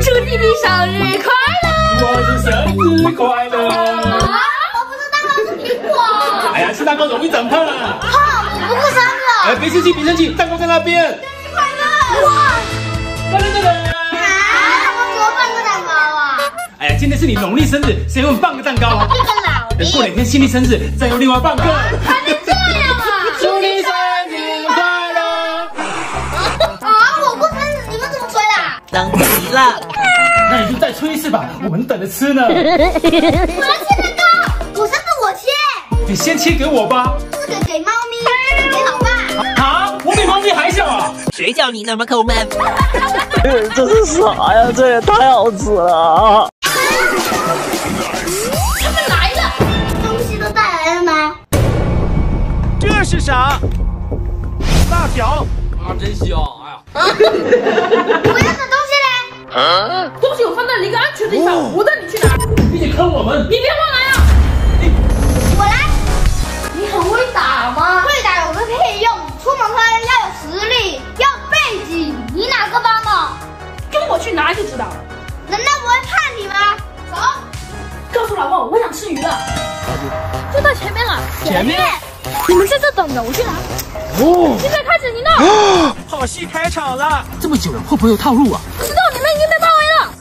祝弟弟生日快乐！ 我是生日快乐！ 啊，我不是蛋糕，是苹果。 哎呀，吃蛋糕容易长胖啊！ 好，我不过生日了。 哎，别生气，别生气，蛋糕在那边。 生日快乐！哇！我怎么办个蛋糕啊？ 哎呀，今天是你农历生日，谁会放个蛋糕啊？ 这个老等过2天新历生日，再由另外放个。 还能这样啊？ 祝你生日快乐！ 啊，我过生日，你们怎么吹啦？ 等急了。 那你就再吹一次吧，我们等着吃呢。 我要切蛋糕，我生日我切。 你先切给我吧。 这个给猫咪，这个给老爸。 啊，我比猫咪还小啊！ 谁叫你那么抠门？ 这是啥呀？这也太好吃了！ 他们来了，东西都带来了吗？ 这是啥？辣条啊，真香！哎呀， 我要的东西嘞？ 东西我放在了一个安全的地方，我带你去拿。 你坑我们！ 你别乱来啊！ 我来。你很会打吗？会打有个屁用！出门要有实力，要背景。你哪个帮呢？ 跟我去拿就知道了。 难道不会怕你吗？走。 告诉老公，我想吃鱼了。就在前面了。 前面。 你们在这等着，我去拿。 哦。 现在开始你闹。 好戏开场了！ 这么久了，会不会有套路啊？ 不知道你们已经被包围了。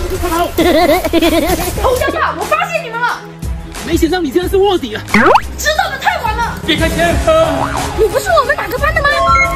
偷家吧，我发现你们了。 没想到你真的是卧底啊！ 知道的太晚了。 别开枪！ 你不是我们哪个班的吗？